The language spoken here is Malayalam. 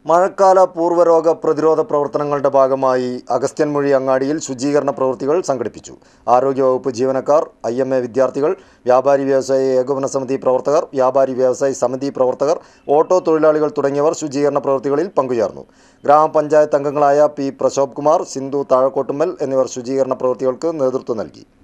മഴക്കാല പൂർവ്വരോഗ പ്രതിരോധ പ്രവർത്തനങ്ങളുടെ ഭാഗമായി അഗസ്ത്യൻമൊഴി അങ്ങാടിയിൽ ശുചീകരണ പ്രവൃത്തികൾ സംഘടിപ്പിച്ചു. ആരോഗ്യവകുപ്പ് ജീവനക്കാർ, IMA വിദ്യാർത്ഥികൾ, വ്യാപാരി വ്യവസായി ഏകോപന സമിതി പ്രവർത്തകർ, വ്യാപാരി വ്യവസായി സമിതി പ്രവർത്തകർ, ഓട്ടോ തൊഴിലാളികൾ തുടങ്ങിയവർ ശുചീകരണ പ്രവൃത്തികളിൽ പങ്കുചേർന്നു. ഗ്രാമപഞ്ചായത്ത് അംഗങ്ങളായ P. പ്രശോഭ് കുമാർ, സിന്ധു താഴക്കോട്ടുമ്മൽ എന്നിവർ ശുചീകരണ പ്രവൃത്തികൾക്ക് നേതൃത്വം നൽകി.